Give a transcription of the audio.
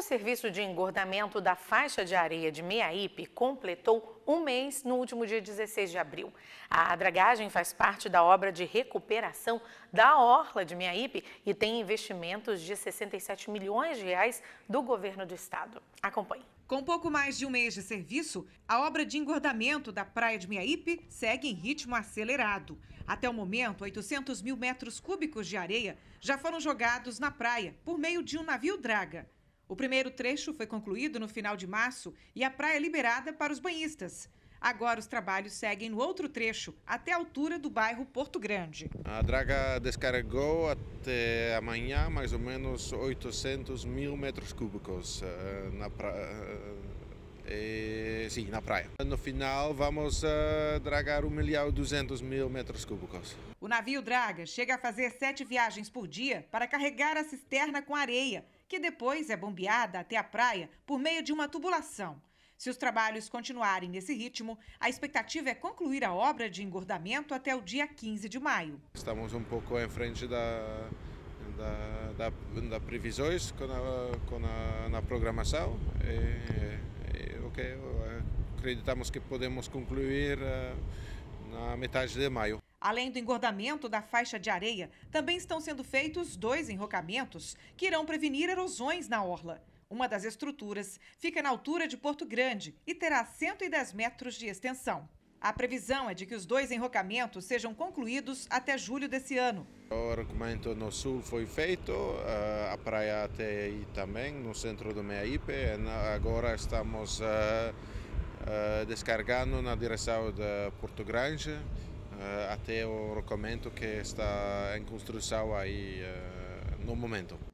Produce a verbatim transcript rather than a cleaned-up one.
O serviço de engordamento da faixa de areia de Meaípe completou um mês no último dia dezesseis de abril. A dragagem faz parte da obra de recuperação da orla de Meaípe e tem investimentos de sessenta e sete milhões de reais do governo do estado. Acompanhe. Com pouco mais de um mês de serviço, a obra de engordamento da praia de Meaípe segue em ritmo acelerado. Até o momento, oitocentos mil metros cúbicos de areia já foram jogados na praia por meio de um navio draga. O primeiro trecho foi concluído no final de março e a praia liberada para os banhistas. Agora os trabalhos seguem no outro trecho, até a altura do bairro Porto Grande. A draga descarregou até amanhã mais ou menos oitocentos mil metros cúbicos uh, na, pra... uh, e... Sim, na praia. No final vamos uh, dragar um milhão e duzentos mil metros cúbicos. O navio draga chega a fazer sete viagens por dia para carregar a cisterna com areia, que depois é bombeada até a praia por meio de uma tubulação. Se os trabalhos continuarem nesse ritmo, a expectativa é concluir a obra de engordamento até o dia quinze de maio. Estamos um pouco em frente da, da, da, da previsões com a, com a na programação. E, e, okay, acreditamos que podemos concluir uh, na metade de maio. Além do engordamento da faixa de areia, também estão sendo feitos dois enrocamentos que irão prevenir erosões na orla. Uma das estruturas fica na altura de Porto Grande e terá cento e dez metros de extensão. A previsão é de que os dois enrocamentos sejam concluídos até julho desse ano. O enrocamento no sul foi feito, a praia até aí também, no centro do Meaípe. Agora estamos uh, uh, descarregando na direção de Porto Grande uh, até o enrocamento que está em construção aí uh, no momento.